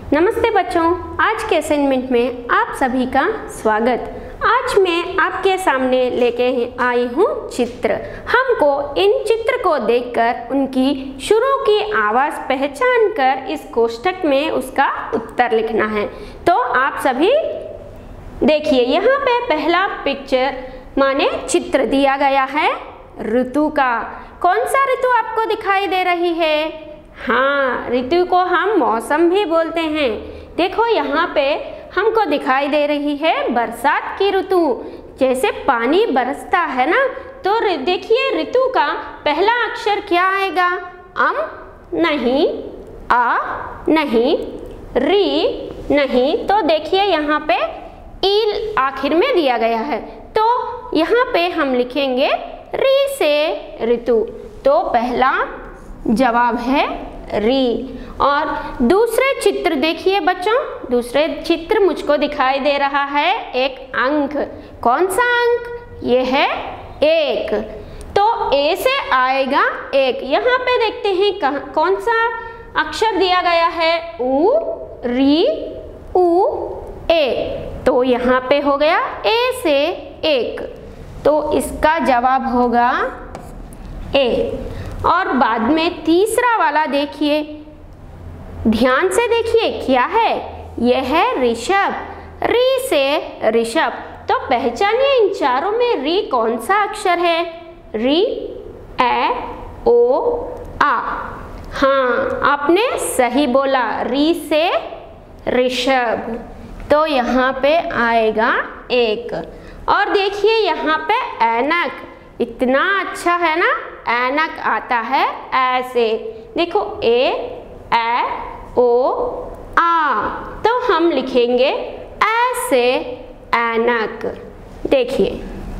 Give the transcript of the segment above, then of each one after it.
नमस्ते बच्चों, आज के असाइनमेंट में आप सभी का स्वागत। आज मैं आपके सामने लेके आई हूँ चित्र। हमको इन चित्र को देखकर उनकी शुरू की आवाज़ पहचान कर इस कोष्ठक में उसका उत्तर लिखना है। तो आप सभी देखिए, यहाँ पे पहला पिक्चर माने चित्र दिया गया है ऋतु का। कौन सा ऋतु आपको दिखाई दे रही है? हाँ, ऋतु को हम मौसम भी बोलते हैं। देखो यहाँ पे हमको दिखाई दे रही है बरसात की ऋतु। जैसे पानी बरसता है ना, तो देखिए ऋतु का पहला अक्षर क्या आएगा? अम नहीं, आ नहीं, री नहीं। तो देखिए यहाँ पे ई आखिर में दिया गया है, तो यहाँ पे हम लिखेंगे री से ऋतु। तो पहला जवाब है री। और दूसरे चित्र देखिए बच्चों, दूसरे चित्र मुझको दिखाई दे रहा है एक अंक। कौन सा अंक? ये है एक। तो ए से आएगा एक। यहाँ पे देखते हैं कौन सा अक्षर दिया गया है? उ, री, उ, ए। तो यहाँ पे हो गया ए से एक, तो इसका जवाब होगा ए। और बाद में तीसरा वाला देखिए, ध्यान से देखिए क्या है? यह है ऋषभ। री से ऋषभ। तो पहचानिए इन चारों में री कौन सा अक्षर है? री, ए, ओ, आ। हाँ, आपने सही बोला, री से ऋषभ। तो यहाँ पे आएगा एक। और देखिए यहाँ पे ऐनक, इतना अच्छा है ना, ऐनक आता है ऐसे। देखो ए ओ आ, तो हम लिखेंगे ऐसे ऐनक। देखिए,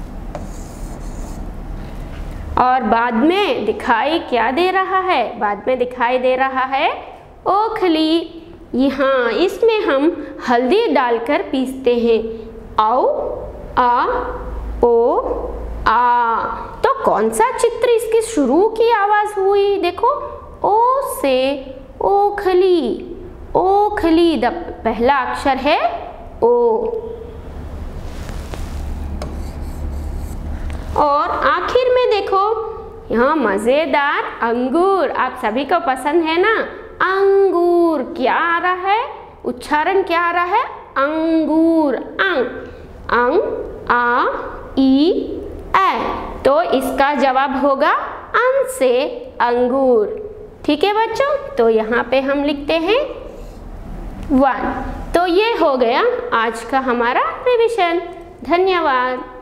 और बाद में दिखाई क्या दे रहा है? बाद में दिखाई दे रहा है ओखली। यहाँ इसमें हम हल्दी डालकर पीसते हैं। औ, आ, ओ, आ। तो कौन सा चित्र इसकी शुरू की आवाज हुई? देखो, ओ से ओखली। ओखली पहला अक्षर है ओ। और आखिर में देखो, यहाँ मजेदार अंगूर। आप सभी को पसंद है ना अंगूर? क्या आ रहा है? उच्चारण क्या आ रहा है? अंगूर। अंग, अंग, आ, ई, ए। तो इसका जवाब होगा अं से अंगूर। ठीक है बच्चों, तो यहाँ पे हम लिखते हैं 1। तो ये हो गया आज का हमारा रिवीजन। धन्यवाद।